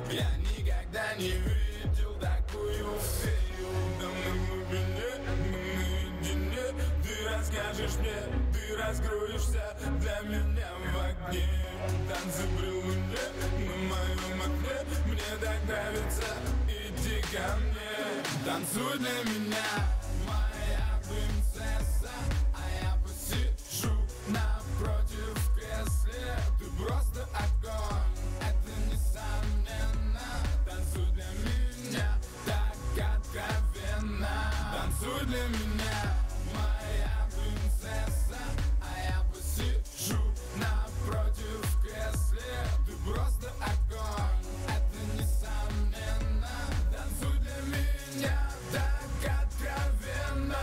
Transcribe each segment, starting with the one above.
Я никогда не видел такую фею. Там на глубине, мы наедине. Ты расскажешь мне, ты раскроешься для меня в огне. Танцы при луне на моем окне. Мне так нравится, иди ко мне. Танцуй для меня, моя принцесса. А я посижу напротив в кресле. Ты просто огонь, это несомненно. Танцуй для меня, так откровенно. Танцуй для меня, моя принцесса. А я посижу напротив в кресле. Ты просто огонь, это несомненно. Танцуй для меня, так откровенно.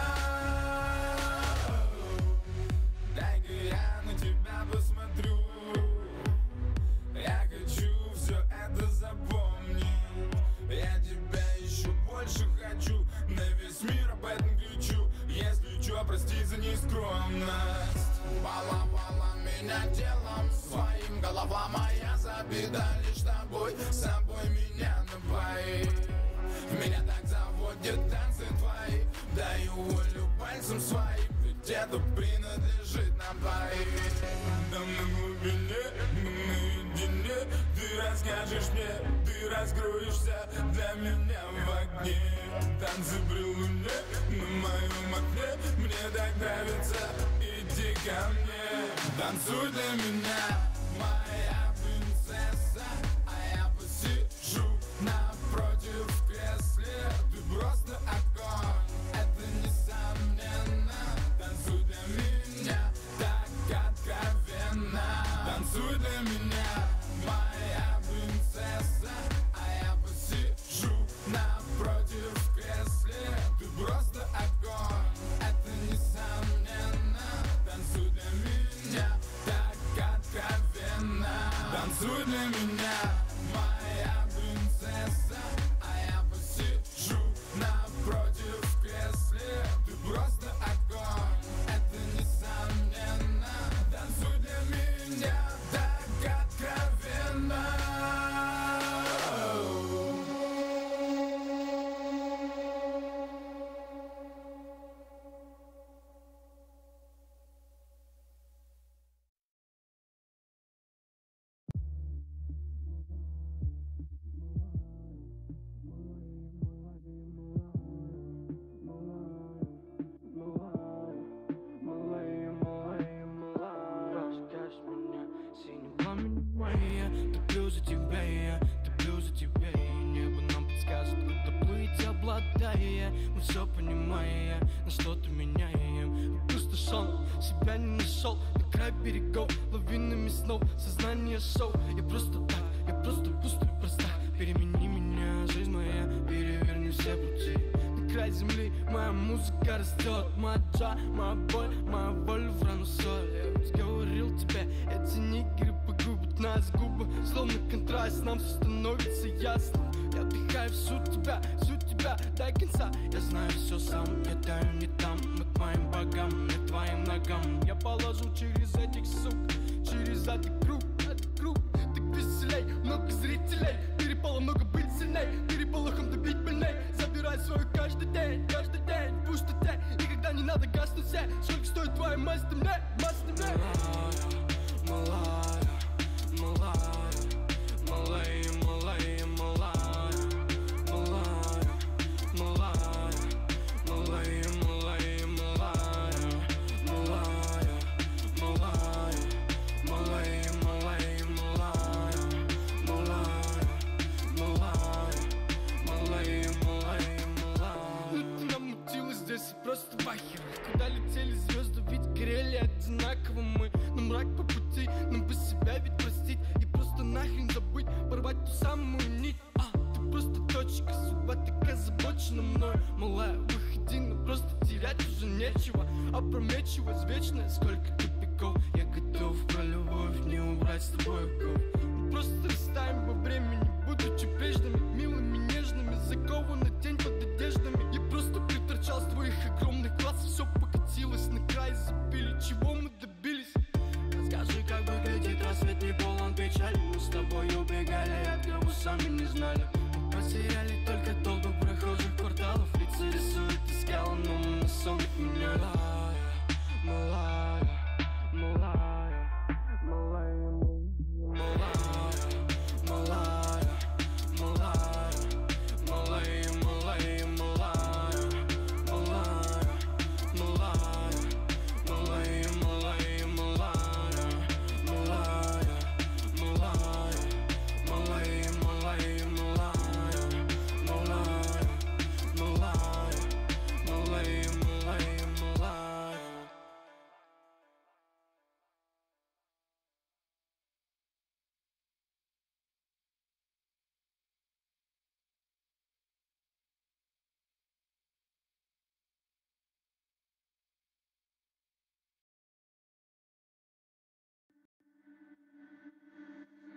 Дай-ка я на тебя посмотрю. Я хочу все это запомнить. Я тебя еще больше хочу. На весь мир об этом кричу. Если чё, прости за нескромность. Баловала меня телом своим. Голова моя забита лишь тобой. С собой меня напои. Меня так заводят танцы твои. Даю волю пальцем своим. Ведь это принадлежит нам двоим. Там на глубине, мы наедине. Ты расскажешь мне, ты раскроешься для меня в огне. Танцы при луне на моем окне. Мне так нравится, иди ко мне. Танцуй для меня, моя принцесса. А я посижу напротив в кресле. Ты просто огонь, это несомненно. Танцуй для меня, так откровенно. Танцуй для меня, моя принцесса. А я посижу напротив в кресле. Ты просто огонь, это несомненно. Танцуй для меня, так откровенно. Танцуй для меня, моя принцесса. А я посижу напротив в кресле. Ты просто огонь, это несомненно. Танцуй для меня, так откровенно. Расскажешь меня синим пламенем моя. Топлю за тебя я, топлю за тебя и небо нам подскажет, куда плыть, обладая. Мы все понимая, на что-то меняем. Опустошен, себя не нашел. На край берегов, лавинами снов. Сознание шоу, я просто так, я просто пустой, проста. Перемени меня, жизнь моя, переверни все пути. На край земли моя музыка растет. Моя джа, моя боль, моя воля в рану соль. Я ведь говорил тебе, эти нигеры погубят нас. Губы, словно контраст, нам все становится ясно. Я вдыхаю всю тебя, до конца. Я знаю все сам, я таю не там. Мы к моим богам, не твоим ногам. Я положу через этих сук, через этот круг. Так веселей, много зрителей. Перепало много быть сильней, переполохом добить больней. Забирай свою каждый день, в пустоте. Никогда не надо гаснуть все. Сколько стоит твоя масть мне, малая, малая, малая, малая, малая, малая, малая, малая, малая, малая, малая, малая, малая, малая, малая, малая. Ну ты намутилась здесь просто бахер. Куда летели звезды, ведь горели одинаково мы. Нам мрак по пути, нам бы себя ведь простить. И просто нахрен забыть, порвать ту самую нить. Ты просто точка, судьба так озабочена мной. Малая, выходи, ну просто терять уже нечего. Опрометчиво, извечное, сколько тупиков. Я готов про любовь не убрать с тобой оков. Мы просто растаем во времени, будучи прежними, милыми, нежными, закованы тень под одеждами. Я просто приторчал с твоих огромных глаз. Все покатилось на край, забили, чего мы добились. Расскажи, как выглядит рассвет, не полон печали. Мы с тобой убегали от кого сами не знали.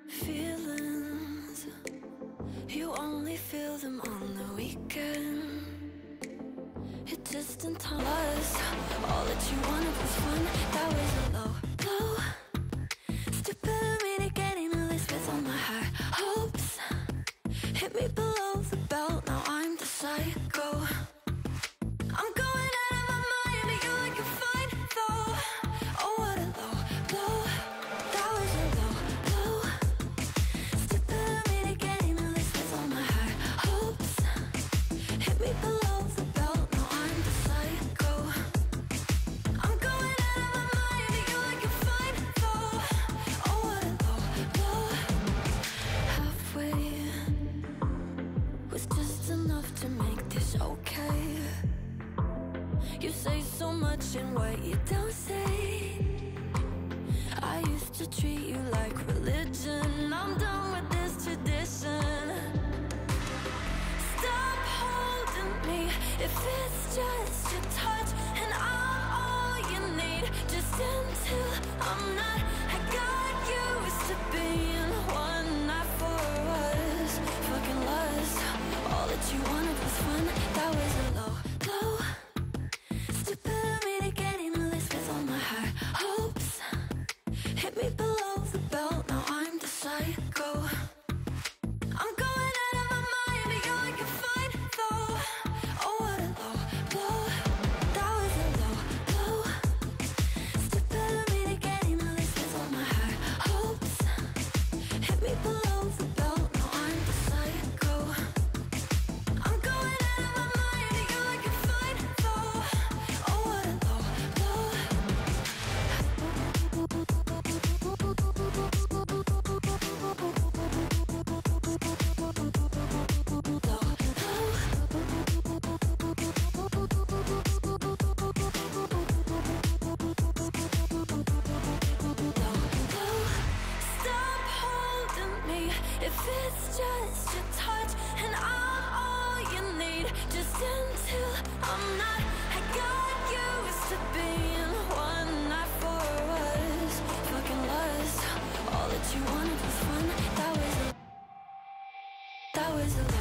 Feelings, you only feel them on the weekend. It distant us, all that you wanted was fun. That was a low, low. Stupid of me to get in a list with all my high hopes. Hit me below the belt, now I'm the psycho. I'm going out of my mind, but you're like a fine though. Oh, what a low, low. That was a low, low. Stupid of me to get in a list with all my high hopes. Hit me below the belt, now I'm the psycho. I'm going out of my mind, but you're like a fine though. Oh, what a low, low. Halfway was just enough to make this okay. You say so much in what you don't say. I used to treat you like religion. I'm done with this tradition. Stop holding me if it's just your touch, and I'm all you need. Just until I'm not. I got used to being one night for us. Fucking lust. All that you wanted was fun. That was a low, low. Stupid of me to get in a list with all my high hopes. Hit me below the belt, now I'm the psycho. I'm going out of my mind, but you're like a fine though. Oh, what a low, low. That was a low, low. Stupid of me to get in a list with all my high hopes. Hit me below the belt, now I'm the psycho. I'm going out of my mind, but you're like a fine though. Oh, what a low, low. Stop holding me if it's just your touch, and I'm all you need. Just until I'm not. I got used to being one night for us. Fucking lust. All that you wanted was fun. That was a